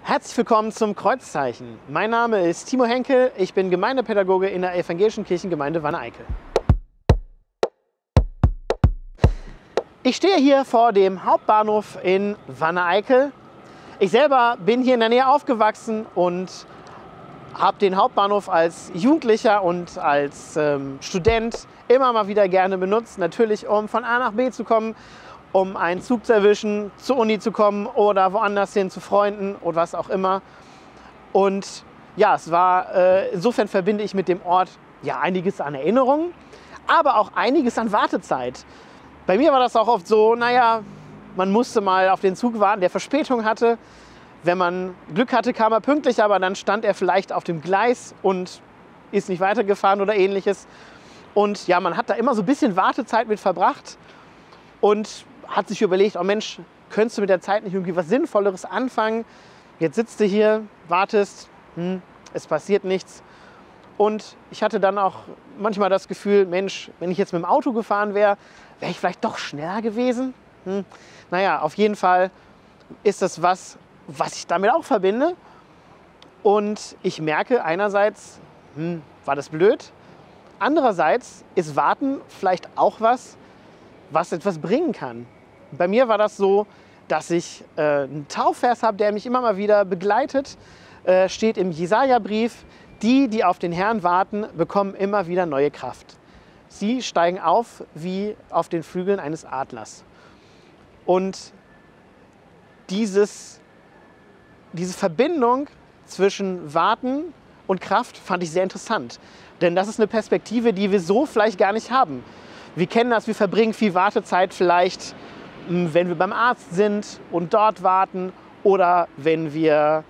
Herzlich willkommen zum Kreuzzeichen. Mein Name ist Timo Henkel, ich bin Gemeindepädagoge in der Evangelischen Kirchengemeinde Wanne-Eickel. Ich stehe hier vor dem Hauptbahnhof in Wanne-Eickel. Ich selber bin hier in der Nähe aufgewachsen und habe den Hauptbahnhof als Jugendlicher und als Student immer mal wieder gerne benutzt. Natürlich, um von A nach B zu kommen, um einen Zug zu erwischen, zur Uni zu kommen oder woanders hin zu Freunden oder was auch immer. Und ja, es war, insofern verbinde ich mit dem Ort ja einiges an Erinnerungen, aber auch einiges an Wartezeit. Bei mir war das auch oft so, naja, man musste mal auf den Zug warten, der Verspätung hatte. Wenn man Glück hatte, kam er pünktlich, aber dann stand er vielleicht auf dem Gleis und ist nicht weitergefahren oder ähnliches. Und ja, man hat da immer so ein bisschen Wartezeit mit verbracht und hat sich überlegt, oh Mensch, könntest du mit der Zeit nicht irgendwie was Sinnvolleres anfangen? Jetzt sitzt du hier, wartest, es passiert nichts. Und ich hatte dann auch manchmal das Gefühl, Mensch, wenn ich jetzt mit dem Auto gefahren wäre, wäre ich vielleicht doch schneller gewesen. Naja, auf jeden Fall ist das was ich damit auch verbinde. Und ich merke einerseits, war das blöd. Andererseits ist Warten vielleicht auch was etwas bringen kann. Bei mir war das so, dass ich einen Taufvers habe, der mich immer mal wieder begleitet. Steht im Jesaja-Brief: Die auf den Herrn warten, bekommen immer wieder neue Kraft. Sie steigen auf wie auf den Flügeln eines Adlers. Und diese Verbindung zwischen Warten und Kraft fand ich sehr interessant. Denn das ist eine Perspektive, die wir so vielleicht gar nicht haben. Wir kennen das, wir verbringen viel Wartezeit vielleicht, wenn wir beim Arzt sind und dort warten oder wenn wir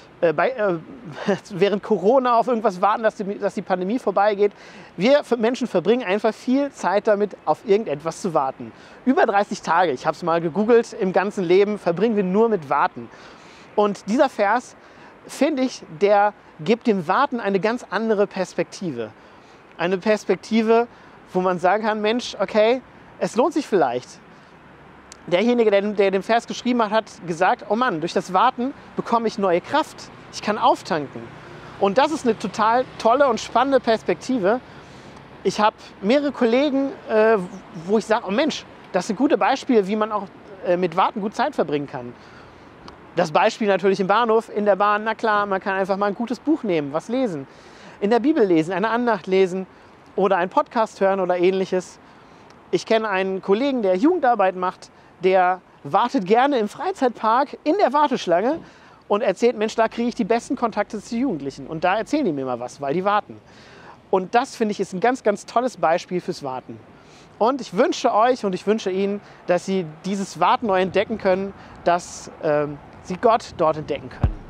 während Corona auf irgendwas warten, dass die Pandemie vorbeigeht. Wir Menschen verbringen einfach viel Zeit damit, auf irgendetwas zu warten. Über 30 Tage, ich habe es mal gegoogelt, im ganzen Leben verbringen wir nur mit Warten. Und dieser Vers, finde ich, der gibt dem Warten eine ganz andere Perspektive. Eine Perspektive, wo man sagen kann, Mensch, okay, es lohnt sich vielleicht. Derjenige, der den Vers geschrieben hat, hat gesagt, oh Mann, durch das Warten bekomme ich neue Kraft. Ich kann auftanken. Und das ist eine total tolle und spannende Perspektive. Ich habe mehrere Kollegen, wo ich sage, oh Mensch, das sind gute Beispiele, wie man auch mit Warten gut Zeit verbringen kann. Das Beispiel natürlich im Bahnhof, in der Bahn, na klar, man kann einfach mal ein gutes Buch nehmen, was lesen. In der Bibel lesen, eine Andacht lesen oder einen Podcast hören oder ähnliches. Ich kenne einen Kollegen, der Jugendarbeit macht, der wartet gerne im Freizeitpark in der Warteschlange und erzählt, Mensch, da kriege ich die besten Kontakte zu Jugendlichen. Und da erzählen die mir mal was, weil die warten. Und das, finde ich, ist ein ganz, ganz tolles Beispiel fürs Warten. Und ich wünsche euch und ich wünsche Ihnen, dass Sie dieses Warten neu entdecken können, dass Sie Gott dort entdecken können.